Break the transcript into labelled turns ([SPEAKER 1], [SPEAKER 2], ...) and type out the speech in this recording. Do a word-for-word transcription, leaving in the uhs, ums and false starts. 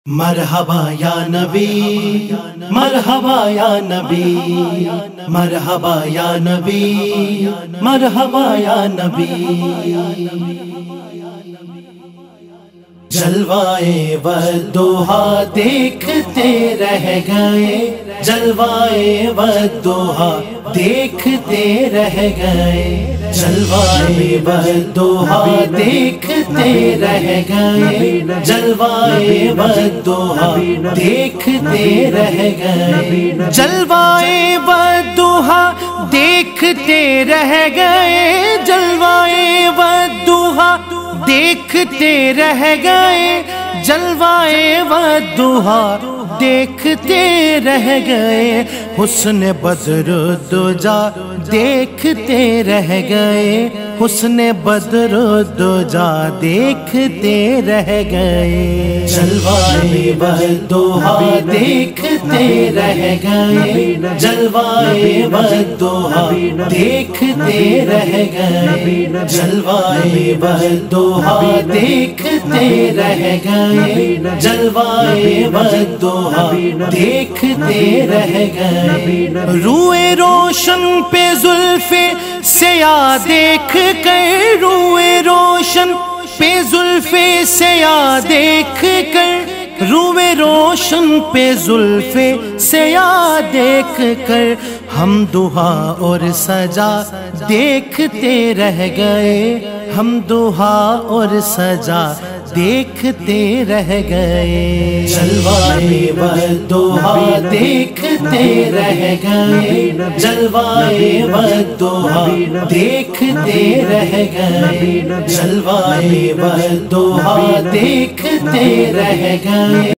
[SPEAKER 1] مرحبا یا نبی مرحبا یا نبی مرحبا یا نبی مرحبا یا نبی جلوائے والدوحا دیکھتے رہ گئے جلوائے والدوحا دیکھتے رہ گئے جلوائے والدوحا دیکھتے رہ گئے جلوائے والدوحا دیکھتے رہ گئے جلوائے والدوحا دیکھتے رہ گئے جلوائے والدوحا دیکھتے رہ گئے جلوائے والدوحا دیکھتے رہ گئے حسن بدر الدجا دیکھتے رہ گئے حسن بدر الدجا دیکھتے رہ گئے جلوائے والدوحا دیکھتے رہ گئے جلوائے والدوحا دیکھتے رہ گئے جلوائے والدوحا دیکھتے رہ گئے جلوائے والدوحا دیکھتے رہ گئے روئے روشن پہ زلف سیاہ دیکھ کر روئے روشن پہ زلف سیاہ دیکھ کر روئے روشن پہ زلف سیاہ دیکھ کر ہم دہا اور سجا دیکھتے رہ گئے ہم دہا اور سجا دیکھتے رہ گئے جلوائے والدوحا دیکھتے رہ گئے جلوائے والدوحا دیکھتے رہ گئے جلوائے والدوحا دیکھتے رہ گئے